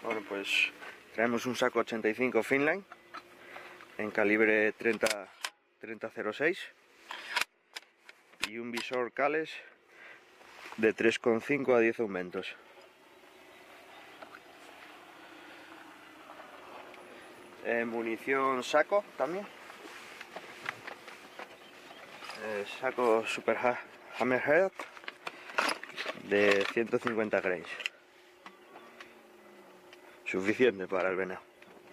Bueno, pues traemos un saco 85 Finline en calibre 30-06 y un visor Cales de 3,5 a 10 aumentos. Munición saco también. Saco Super Hammerhead de 150 grains. Suficiente para el venado.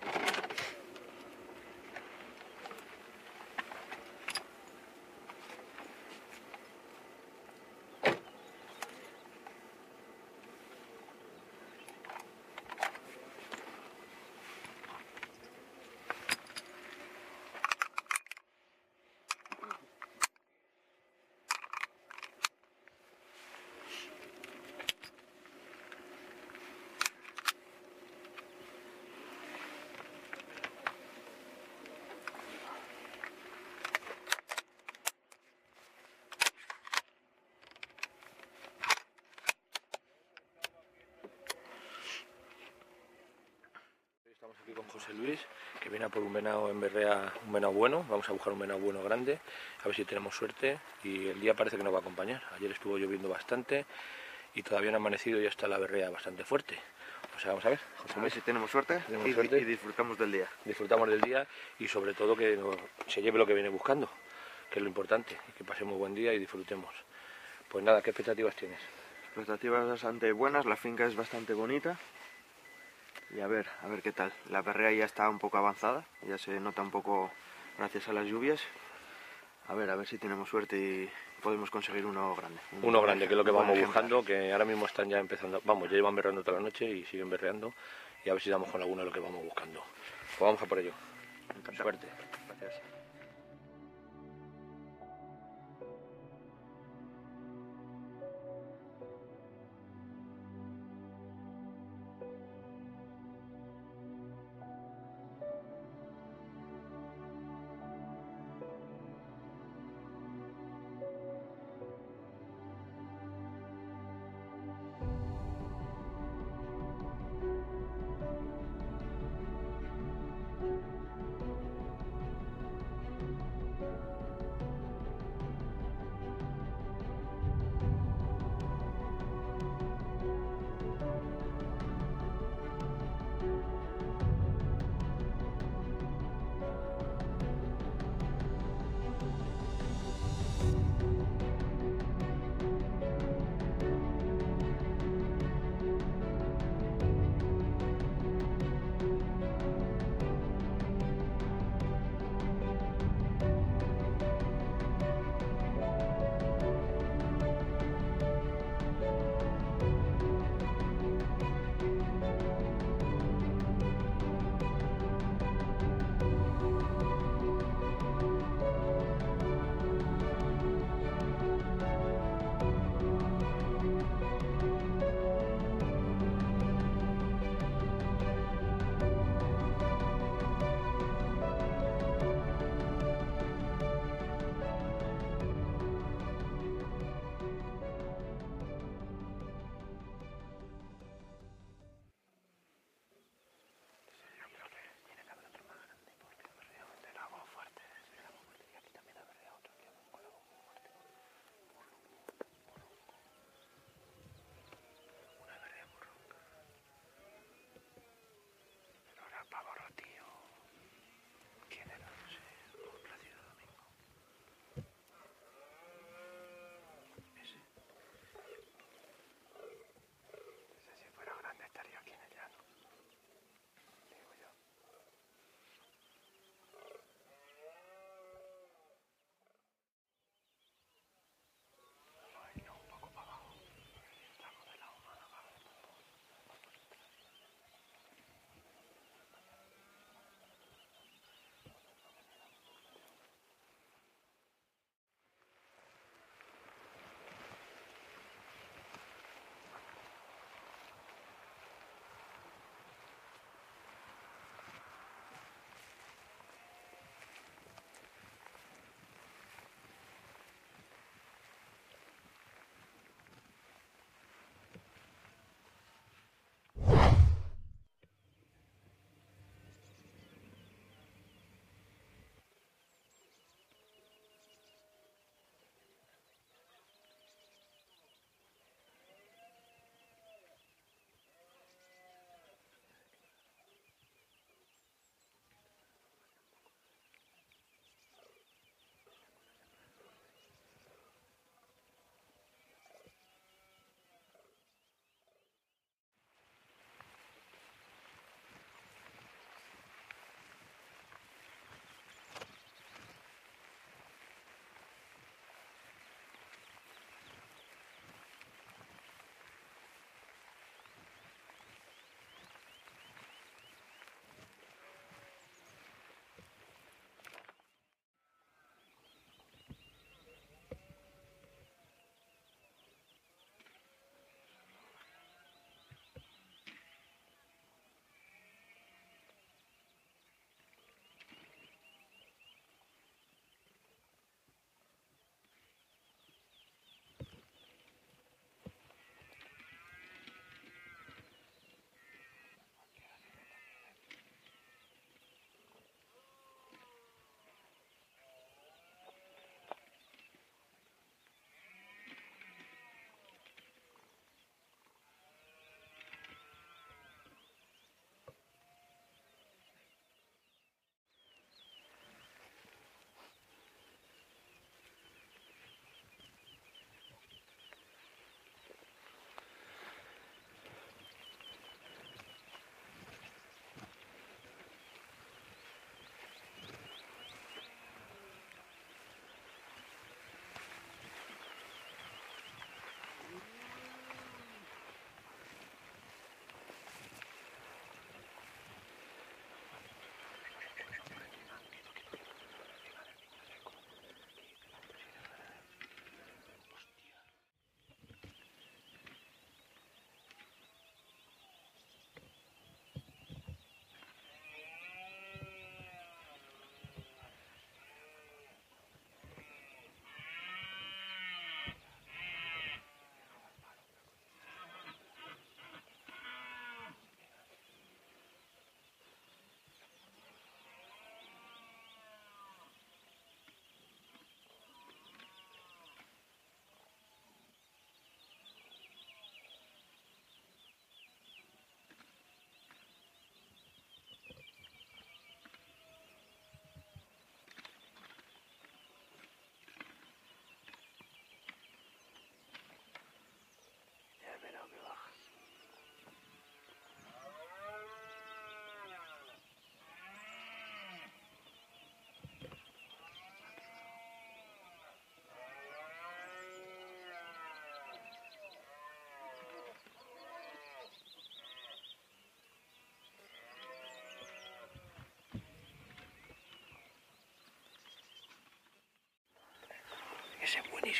Estamos aquí con José Luis, que viene a por un venado en Berrea, un venado bueno. Vamos a buscar un venado bueno grande, a ver si tenemos suerte. Y el día parece que nos va a acompañar. Ayer estuvo lloviendo bastante y todavía no ha amanecido y ya está la berrea bastante fuerte. O sea, vamos a ver, José A ver Luis, si tenemos suerte, y disfrutamos del día. Disfrutamos del día y sobre todo que se lleve lo que viene buscando, que es lo importante, y que pasemos buen día y disfrutemos. Pues nada, ¿qué expectativas tienes? Expectativas bastante buenas, la finca es bastante bonita. Y a ver qué tal. La berrea ya está un poco avanzada, ya se nota un poco gracias a las lluvias. A ver si tenemos suerte y podemos conseguir uno grande. Uno grande, que es lo que vamos buscando, que ahora mismo están ya empezando, vamos, ya llevan berreando toda la noche y siguen berreando, y a ver si damos con alguno de lo que vamos buscando. Pues vamos a por ello. Encantado. Suerte. Gracias.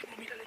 muchísimo, mírale.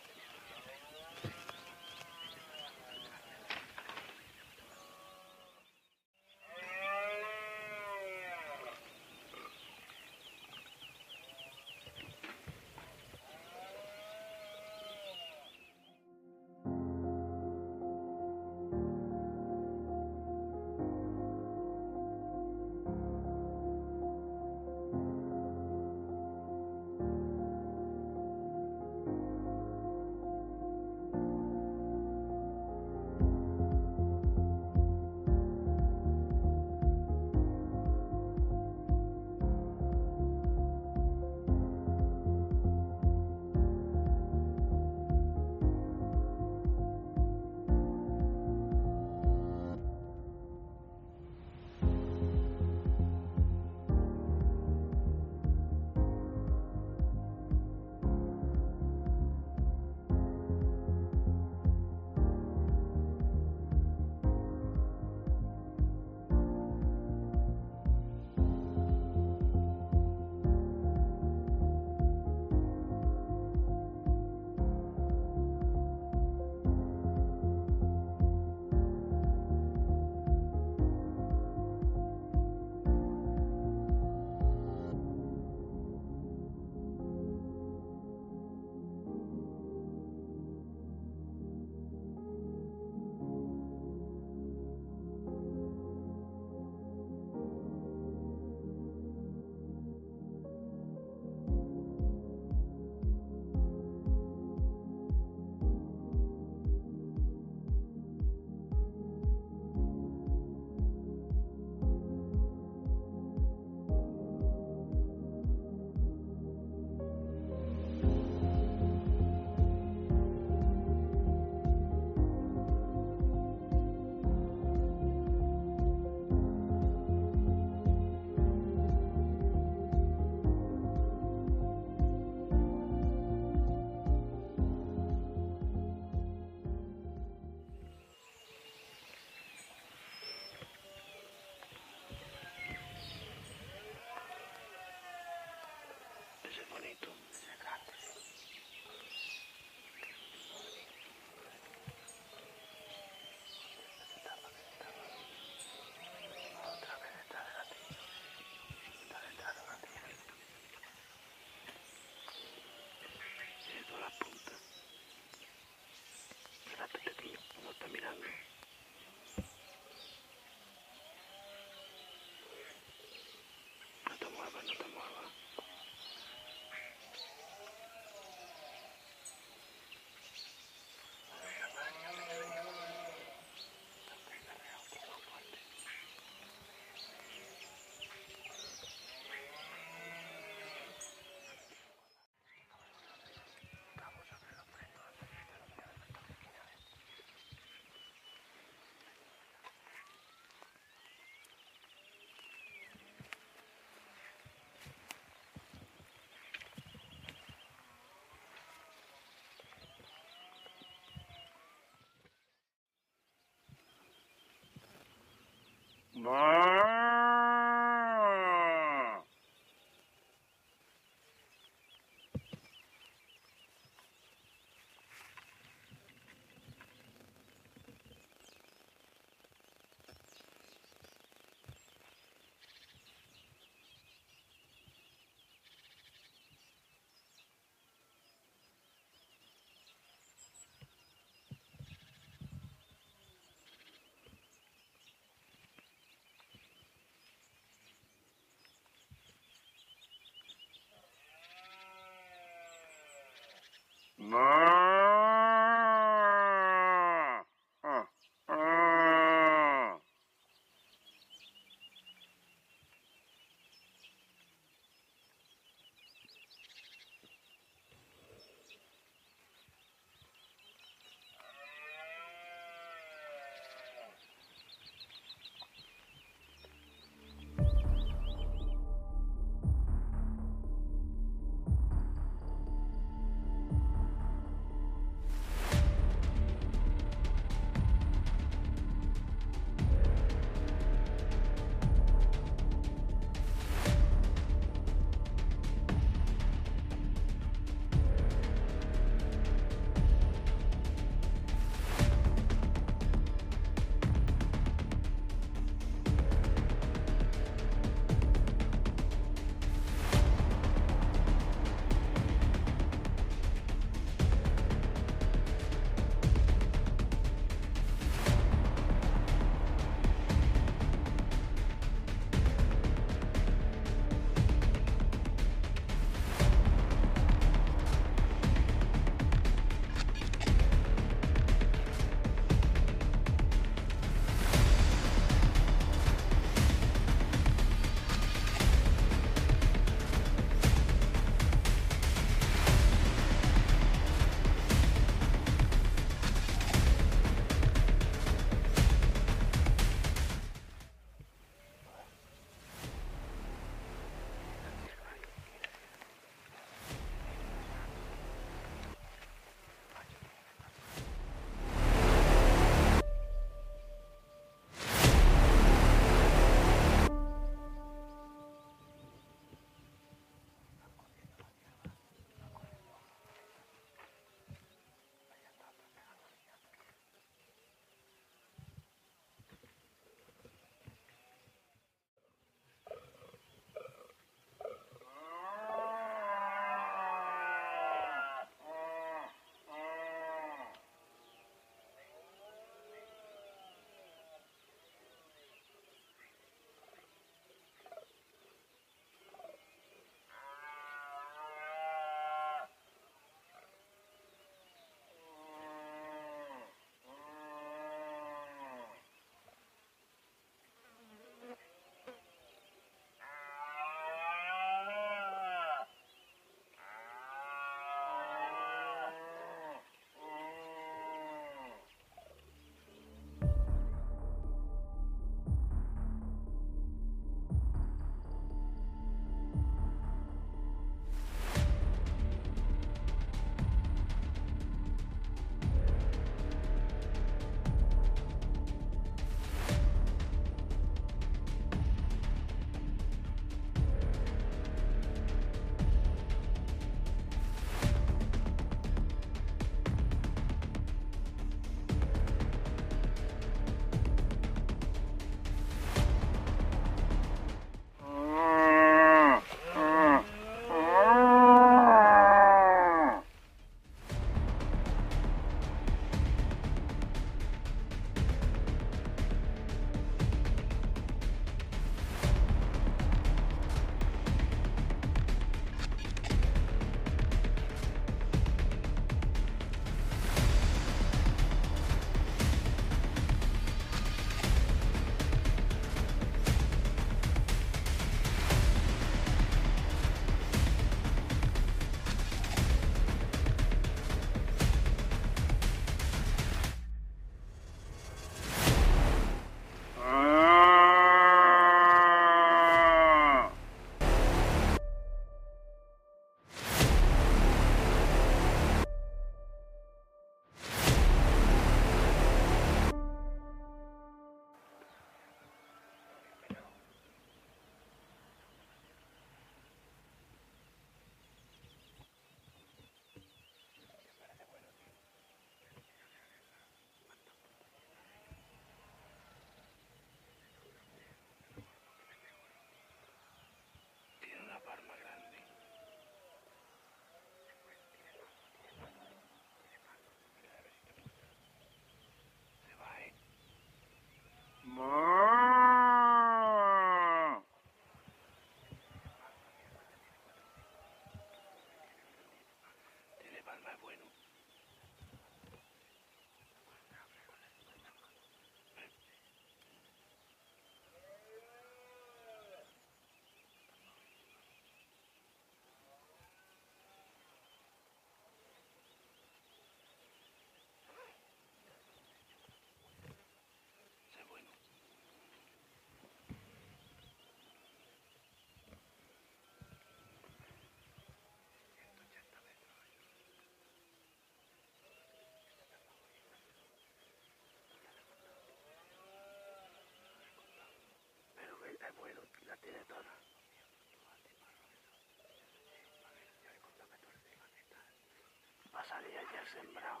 sembrado.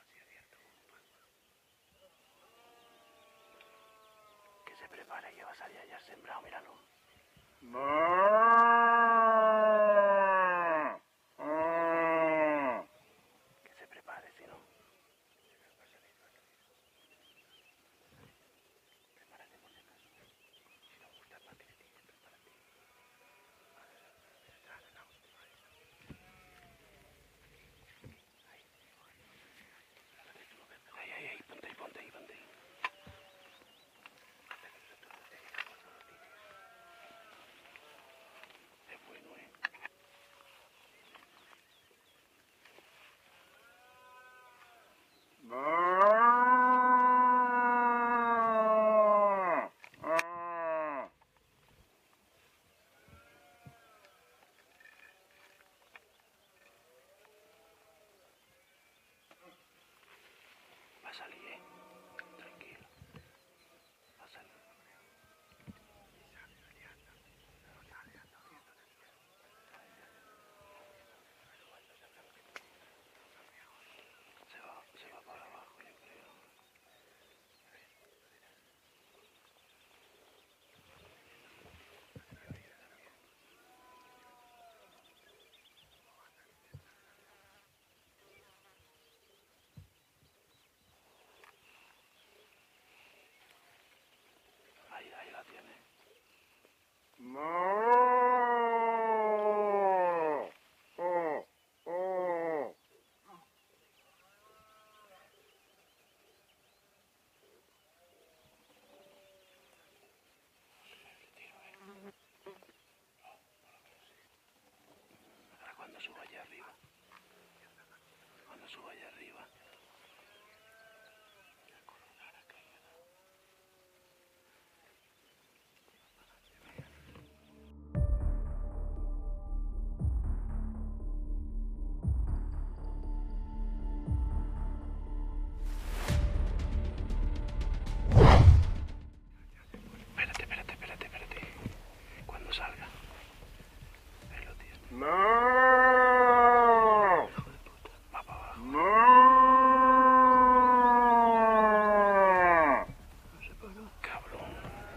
Que se prepare, que va a salir ayer sembrado, míralo. Que se prepare, si no. Prepárate por si acaso. Si no gusta el paquetín, prepárate. Ahí, ponte ahí. Es bueno, Va a salir, tranquilo. Va a salir. Se va para abajo, yo creo. Ahí la tiene. Ahora cuando suba allá arriba. Espérate. Cuando salga. Ahí lo tienes. Hijo de puta. Va para abajo. No se paró. Cabrón.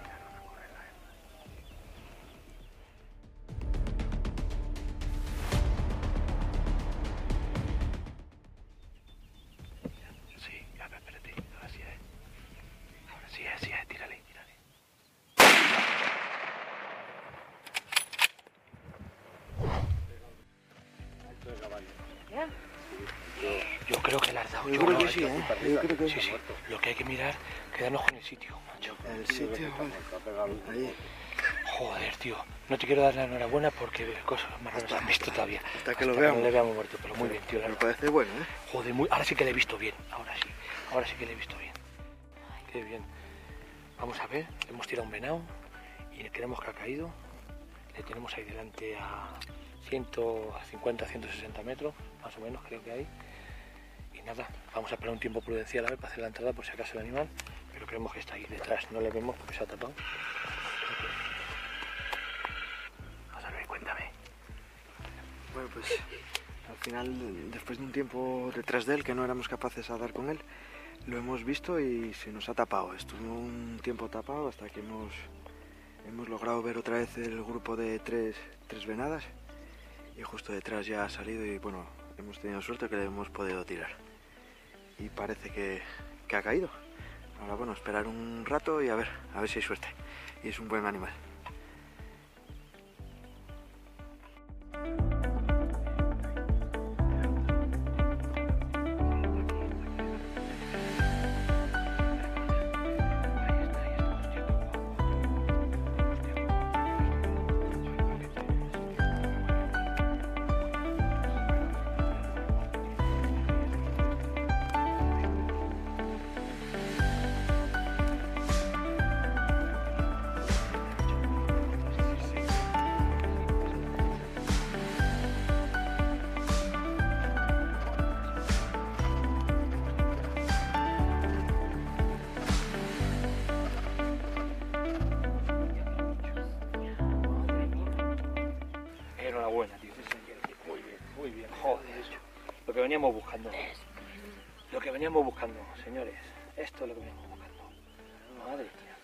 Sí, a ver, espérate. Ahora sí es. Tírale. Yo creo que le has dado. Yo creo que sí, ¿eh? Yo creo que sí. Lo que hay que mirar, quedarnos con el sitio, macho. El sitio, ahí. Joder, tío. No te quiero dar la enhorabuena porque cosas más raras han visto todavía. Hasta que lo veamos. No le veamos muerto, pero muy bien, tío. Me parece bueno, ¿eh? Joder, ahora sí que le he visto bien. Ahora sí que le he visto bien. Qué bien. Vamos a ver, le hemos tirado un venado y creemos que ha caído. Le tenemos ahí delante a 150, 160 metros, más o menos creo que hay. Y nada, vamos a esperar un tiempo prudencial a ver para hacer la entrada por si acaso el animal, pero creemos que está ahí detrás, no le vemos porque se ha tapado. Vas a ver, cuéntame. Bueno, pues al final, después de un tiempo detrás de él, que no éramos capaces de dar con él, lo hemos visto y se nos ha tapado. Estuvo un tiempo tapado hasta que hemos logrado ver otra vez el grupo de tres venadas y justo detrás ya ha salido y bueno, hemos tenido suerte que le hemos podido tirar y parece que ha caído. Ahora bueno, esperar un rato y a ver si hay suerte y es un buen animal. Enhorabuena, tío. Muy bien, joder. Lo que veníamos buscando. Lo que veníamos buscando, señores. Esto es lo que veníamos buscando. Madre mía.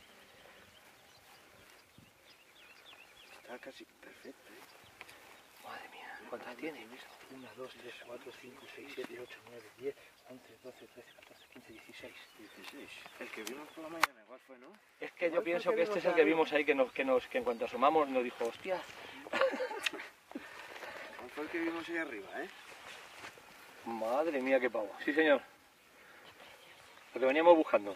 Está casi perfecto, ¿eh? Madre mía. ¿Cuántas tiene? 1, 2, 3, 4, 5, 6, 7, 8, 9, 10, 11, 12, 13, 14, 15, 16. 16. El que vimos por la mañana, igual fue, ¿no? Es que yo pienso que este es el que vimos ahí, que en cuanto asomamos nos dijo, hostia. ¿Cuál fue el que vimos ahí arriba, eh? Madre mía, qué pavo. Sí, señor. Lo que veníamos buscando.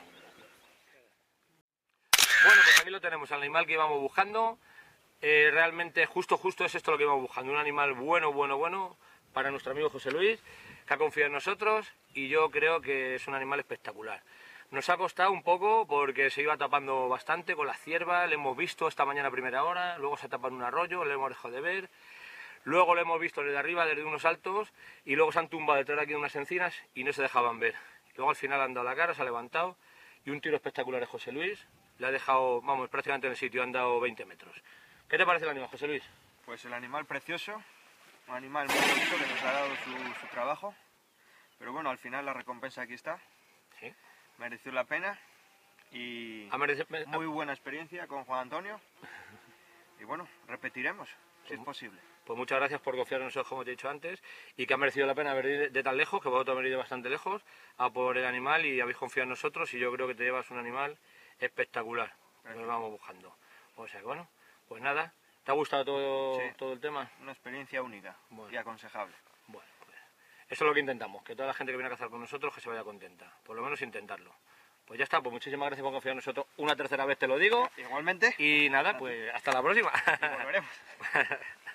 Bueno, pues aquí lo tenemos, el animal que íbamos buscando. Realmente justo es esto lo que íbamos buscando. Un animal bueno para nuestro amigo José Luis, que ha confiado en nosotros y yo creo que es un animal espectacular. Nos ha costado un poco porque se iba tapando bastante con la cierva, le hemos visto esta mañana a primera hora, luego se tapa en un arroyo, le hemos dejado de ver. Luego lo hemos visto desde arriba, desde unos altos, y luego se han tumbado detrás de aquí de unas encinas y no se dejaban ver. Luego al final han dado la cara, se ha levantado, y un tiro espectacular de José Luis. Le ha dejado, vamos, prácticamente en el sitio, han dado 20 metros. ¿Qué te parece el animal, José Luis? Pues el animal precioso, un animal muy bonito que nos ha dado su trabajo. Pero bueno, al final la recompensa aquí está. Sí. Mereció la pena y muy buena experiencia con Juan Antonio. Y bueno, repetiremos, si es posible. Pues muchas gracias por confiar en nosotros, como te he dicho antes, y que ha merecido la pena venir de tan lejos, que vosotros habéis ido bastante lejos, a por el animal y habéis confiado en nosotros, y yo creo que te llevas un animal espectacular, que nos vamos buscando. O sea que bueno, pues nada, ¿te ha gustado todo el tema? Una experiencia única y aconsejable. Bueno, pues eso es lo que intentamos, que toda la gente que viene a cazar con nosotros que se vaya contenta, por lo menos intentarlo. Pues ya está, pues muchísimas gracias por confiar en nosotros, una tercera vez te lo digo. Igualmente. Y nada, pues hasta la próxima. Y volveremos.